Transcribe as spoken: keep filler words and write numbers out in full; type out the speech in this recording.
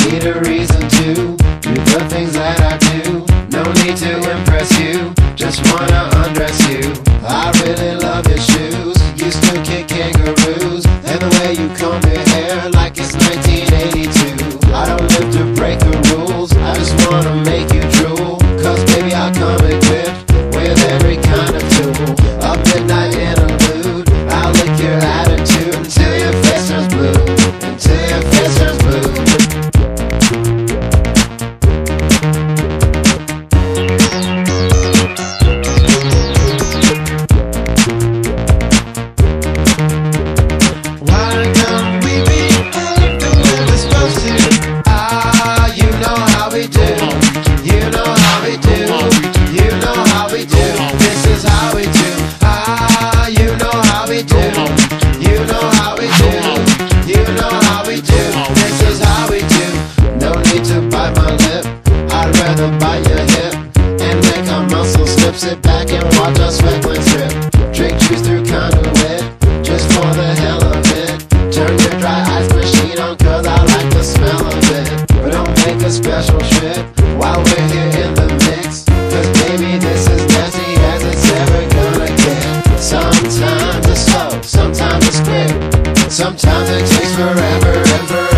need a reason to do the things that I do. No need to impress you, just wanna undress you. I really love your shoes, you still kick kangaroos, and the way you comb your hair like it's nineteen eighty-two. I don't live to break the rules, I just wanna make you drool. Cause baby I'll come equipped with every kind of tool. Up midnight interlude, I'll lick your attitude until your face turns blue, until your face turns blue. Bite your hip and make our muscles slip. Sit back and watch our sweat glands drip. Drink juice through conduit, just for the hell of it. Turn your dry ice machine on, cause I like the smell of it. But don't make a special trip while we're here in the mix, cause baby this is nasty as it's ever gonna get. Sometimes it's slow, sometimes it's quick, sometimes it takes forever and forever.